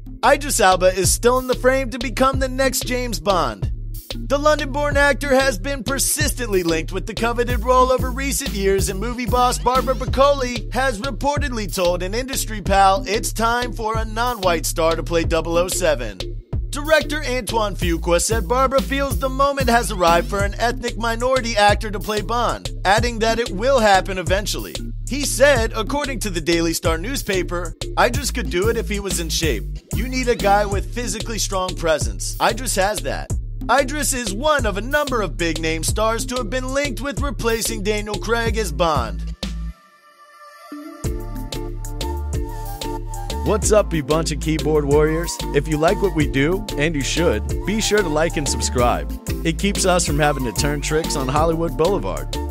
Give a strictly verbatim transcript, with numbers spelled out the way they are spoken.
Idris Elba is still in the frame to become the next James Bond. The London-born actor has been persistently linked with the coveted role over recent years, and movie boss Barbara Broccoli has reportedly told an industry pal it's time for a non-white star to play double oh seven. Director Antoine Fuqua said Barbara feels the moment has arrived for an ethnic minority actor to play Bond, adding that it will happen eventually. He said, according to the Daily Star newspaper, Idris could do it if he was in shape. You need a guy with physically strong presence. Idris has that. Idris is one of a number of big-name stars to have been linked with replacing Daniel Craig as Bond. What's up, you bunch of keyboard warriors? If you like what we do, and you should, be sure to like and subscribe. It keeps us from having to turn tricks on Hollywood Boulevard.